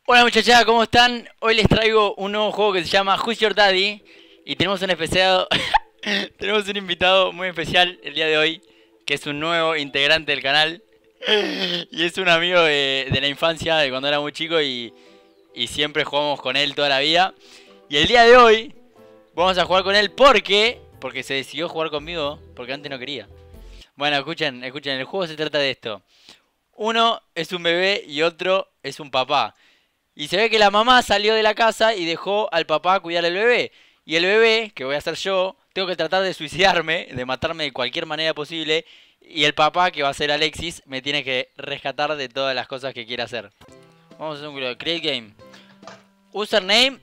Hola muchachada, ¿cómo están? Hoy les traigo un nuevo juego que se llama Who's Your Daddy. Y tenemos un especial, tenemos un invitado muy especial el día de hoy, que es un nuevo integrante del canal. Y es un amigo de la infancia, de cuando era muy chico y siempre jugamos con él toda la vida. Y el día de hoy vamos a jugar con él porque se decidió jugar conmigo, porque antes no quería. Bueno, escuchen, el juego se trata de esto. Uno es un bebé y otro es un papá. Y se ve que la mamá salió de la casa y dejó al papá cuidar al bebé. Y el bebé, que voy a ser yo, tengo que tratar de suicidarme, de matarme de cualquier manera posible. Y el papá, que va a ser Alexis, me tiene que rescatar de todas las cosas que quiere hacer. Vamos a hacer un juego. Create game. Username.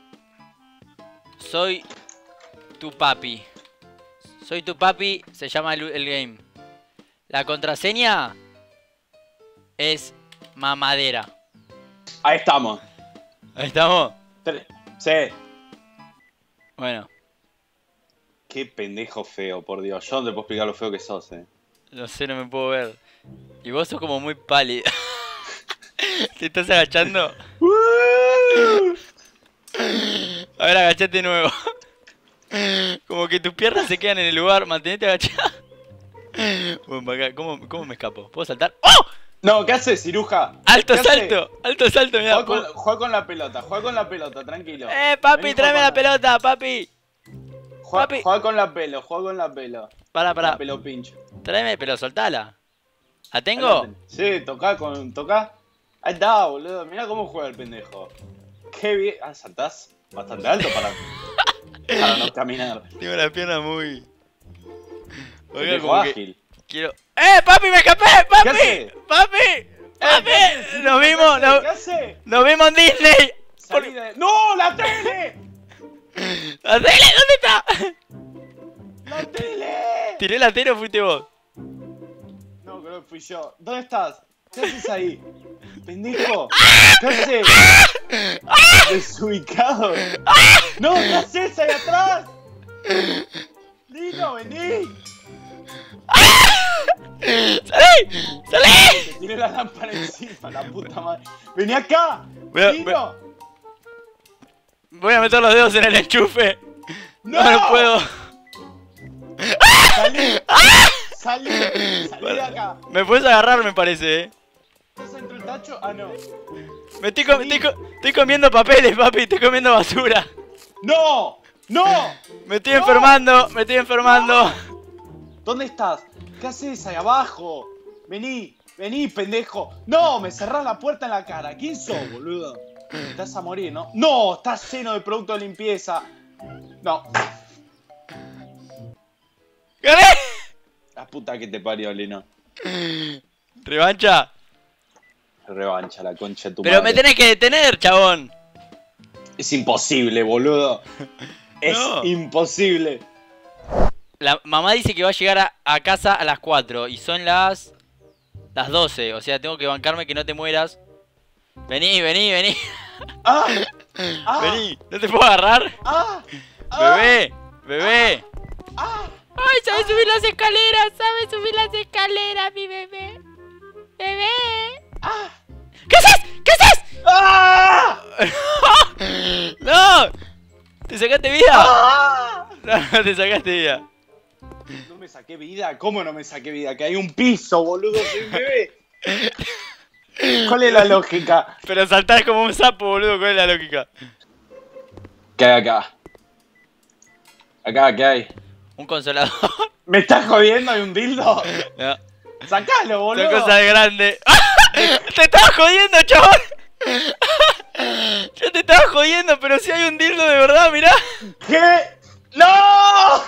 Soy tu papi. Soy tu papi, se llama el game. La contraseña es mamadera. Ahí estamos. Ahí estamos. Sí. Bueno, Qué pendejo feo, por Dios. Yo no te puedo explicar lo feo que sos, no sé, no me puedo ver. Y vos sos como muy pálido. ¿Te estás agachando? A ver, agachate de nuevo. Como que tus piernas se quedan en el lugar. Mantenete agachado. Bueno, acá, ¿cómo me escapo? ¿Puedo saltar? ¡Oh! No, ¿qué haces, ciruja? ¡Alto ¿Qué salto! ¡Alto salto! Mirá, Juega con la pelota, tranquilo. papi, Vení, tráeme la pelota, papi. Papi. Juega con la pelo. Pará. La pelo pincho. Tráeme, pero soltala. ¿La tengo? Sí, toca. Ahí está, boludo. Mirá cómo juega el pendejo. Qué bien. Ah, saltás bastante alto para no caminar. Tengo la pierna muy... Oiga, Pendejo como que ágil. quiero... ¡Papi, me escapé! ¡Papi! hace? ¡Papi! ¡Papi! Nos vimos, ¿Qué hace? nos vimos en Disney. ¡No, la tele! ¡La tele! ¿Dónde está? ¡La tele! ¿Tiré la tele o fuiste vos? No, creo que fui yo. ¿Dónde estás? ¿Qué haces ahí? ¡Pendejo! ¿Qué haces? ¡Desubicado! ¡No! ¿Qué haces ahí atrás? ¡Lino, vení! ¡Salí! ¡Salí! Te tiré la lámpara encima, la puta madre. ¡Vení acá! Voy ¡Lino! a meter los dedos en el enchufe. ¡No! No puedo. ¡Salí! ¡Salí de acá! Me puedes agarrar, me parece, ¿Estás dentro del tacho? Ah, no. Me estoy comiendo papeles, papi. Estoy comiendo basura. ¡No! ¡No! Me estoy enfermando. ¿Dónde estás? ¿Qué haces ahí abajo? Vení, pendejo. No, me cerrás la puerta en la cara. ¿Quién sos, boludo? Estás a morir, ¿no? No, estás lleno de producto de limpieza. No. ¡Gané! La puta que te parió, Lino. ¿Revancha? Revancha, la concha de tu Pero madre. me tenés que detener, chabón. Es imposible, boludo. Es No. imposible. La mamá dice que va a llegar a casa a las 4 y son las 12. O sea, tengo que bancarme que no te mueras. Vení. ¡Ah! ¡Ah! Vení, ¿no te puedo agarrar? ¡Ah! ¡Ah! Bebé. ¡Ah! Ay, sabe subir las escaleras, mi bebé. Bebé. ¡Ah! ¿Qué haces? ¡Ah! ¡No! ¿Te sacaste vida? ¡Ah! No te sacaste vida. No me saqué vida. ¿Cómo no me saqué vida? Que hay un piso, boludo. Soy un bebé. ¿Cuál es la lógica? Pero saltar como un sapo, boludo. ¿Cuál es la lógica? ¿Qué hay acá? Acá, ¿qué hay? Un consolador. ¿Me estás jodiendo? ¿Hay un dildo? No, ¡Sacalo, boludo! son cosas de grande. ¡Te estaba jodiendo, chabón! Yo te estaba jodiendo, pero si hay un dildo de verdad, mirá. ¿Qué? ¡No!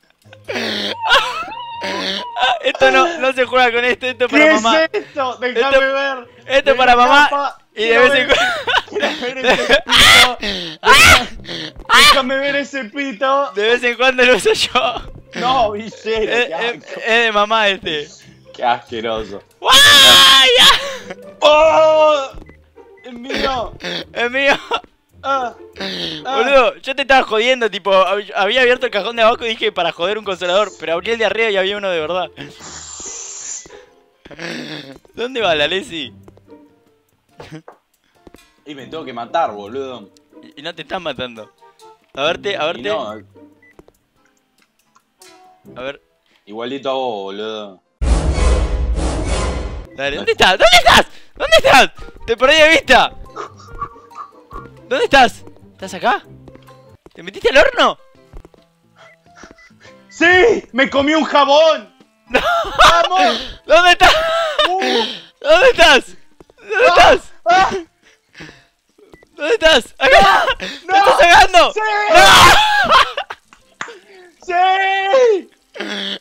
Esto no se juega con esto es ¿Qué para mamá. es esto? Déjame ver. Esto es para mamá. Y de vez en Déjame ver ese pito. De vez en cuando lo uso yo. No, Villero. Es de mamá este. Qué asqueroso. ¡Guay! ¡Oh! ¡Es mío! Es mío. Ah, Boludo, yo te estaba jodiendo, tipo, había abierto el cajón de abajo y dije para joder un consolador, pero abrí el de arriba y había uno de verdad. ¿Dónde va la Lesi? Y me tengo que matar, boludo. Y no te están matando. A verte. Y no, A ver. igualito a vos, boludo. Dale, ¿dónde estás? ¿Dónde estás? ¿Dónde estás? Te perdí de vista. ¿Dónde estás? ¿Estás acá? ¿Te metiste al horno? ¡Sí! ¡Me comí un jabón! ¡No! ¡Vamos! ¿Dónde estás? ¿Dónde estás? ¿Dónde estás? ¡Ah! ¿Dónde estás? ¡Acá! ¡No! ¡Me estás ahogando! ¡Sí! ¡No! ¡Sí!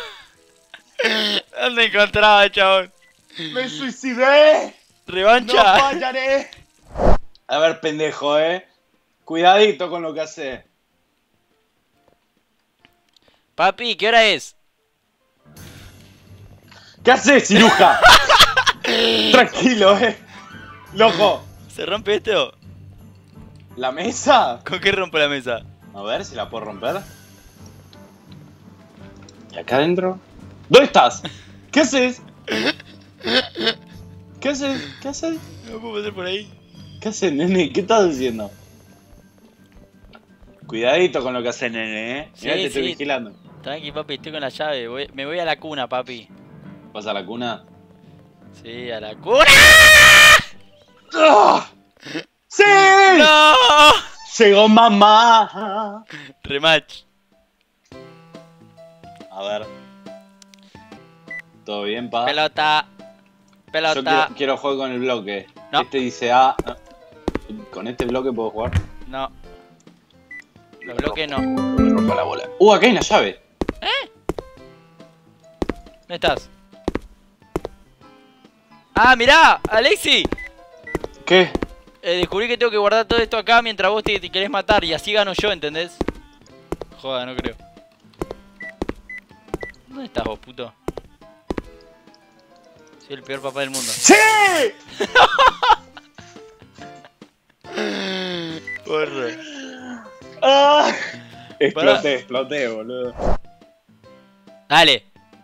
¿Dónde encontraba, chabón? ¡Me suicidé! ¡No ¿Revancha? fallaré! A ver, pendejo, cuidadito con lo que haces. Papi, ¿qué hora es? ¿Qué haces, ciruja? Tranquilo, loco. ¿Se rompe esto? ¿La mesa? ¿Con qué rompo la mesa? A ver si la puedo romper. ¿Y acá adentro? ¿Dónde estás? ¿Qué haces? ¿Qué haces? ¿Qué haces? No puedo pasar por ahí. ¿Qué haces, nene? ¿Qué estás haciendo? Cuidadito con lo que haces, nene, Sí, Mirá, te estoy sí. vigilando. Tranqui, papi, estoy con la llave. Me voy a la cuna, papi. ¿Vas a la cuna? Sí, a la cuna. ¡Ah! ¡Sí! ¡No! ¡Llegó mamá! Rematch. A ver. ¿Todo bien, pa? Pelota. Yo Pelota. quiero jugar con el bloque. No. Este dice A. ¿Con este bloque puedo jugar? No. Los bloques no. Me rompo la bola. Acá hay una llave. ¿Dónde estás? ¡Ah, mirá! ¡Alexi! ¿Qué? Descubrí que tengo que guardar todo esto acá mientras vos te querés matar y así gano yo, ¿entendés? Joda, no creo. ¿Dónde estás vos, puto? Soy el peor papá del mundo. ¡Sí! Porro. ¡Ah! Pará. Exploté, boludo. Dale.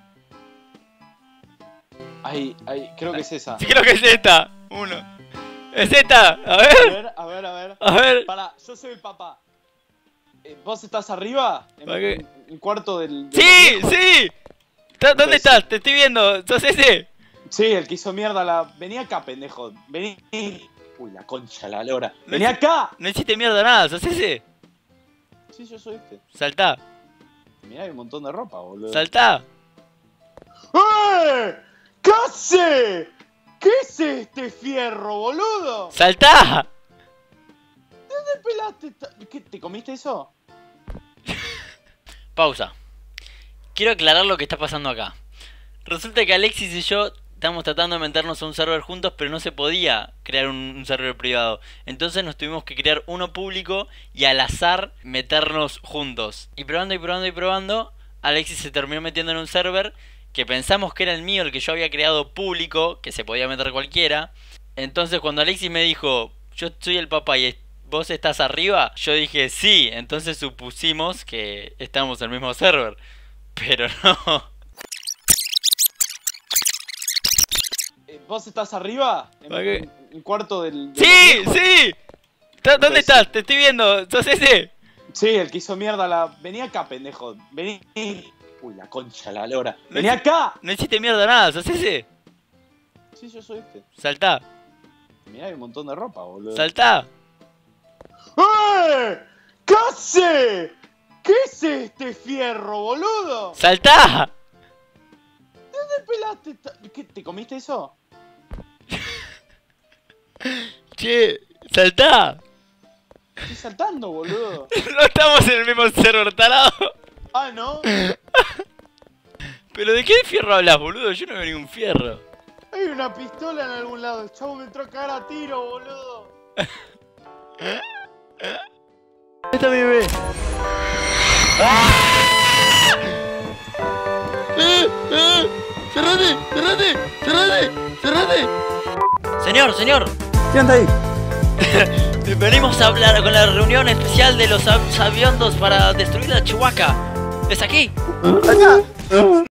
Ay, creo que es esa. Sí, creo que es esta. Uno. Es esta. A ver. A ver. A ver. Pará, yo soy el papá. ¿Vos estás arriba? ¿Para qué? En cuarto del ¡Sí! viejo. ¡Sí! ¿Dónde Pues- estás? Te estoy viendo. ¿Sos ese? Sí, el que hizo mierda la... Vení acá, pendejo. Vení. Uy, la concha, la lora. No ¡Vení hice- acá! No hiciste mierda nada. ¿Sos ese? Sí, yo soy este. Saltá. Mirá, hay un montón de ropa, boludo. Saltá. ¿Qué hace? ¿Qué es este fierro, boludo? Saltá. ¿Dónde pelaste? ¿Qué, te comiste eso? Pausa. Quiero aclarar lo que está pasando acá. Resulta que Alexis y yo estamos tratando de meternos a un server juntos, pero no se podía crear un server privado. Entonces nos tuvimos que crear uno público y al azar meternos juntos. Y probando, Alexis se terminó metiendo en un server que pensamos que era el mío, el que yo había creado público, que se podía meter cualquiera. Entonces cuando Alexis me dijo, yo soy el papá y vos estás arriba, yo dije sí, entonces supusimos que estábamos en el mismo server. Pero no. ¿Vos estás arriba? ¿Para qué? En cuarto del ¡Sí! viejo. ¡Sí! ¿Dónde Pues- estás? Te estoy viendo. ¿Sos ese? Sí, el que hizo mierda la... Vení acá, pendejo. Vení. Uy, la concha, la lora. No Vení hice- acá. No hiciste mierda nada. ¿Sos ese? Sí, yo soy este. Saltá. Mirá, hay un montón de ropa, boludo. Saltá. ¿Qué hace? ¿Qué es este fierro, boludo? Saltá. ¿Dónde pelaste? ¿Qué, te comiste eso? Che, saltá. Estoy saltando, boludo. No estamos en el mismo server, tarado. Ah, ¿no? ¿Pero de qué fierro hablas, boludo? Yo no veo ningún fierro. Hay una pistola en algún lado. El chavo me entró a cagar a tiro, boludo. Está mi bebé. ¡Cerrate! Señor. ¿Qué anda ahí? Venimos a hablar con la reunión especial de los sabiondos para destruir la Chihuahua. ¿Es aquí? Allá.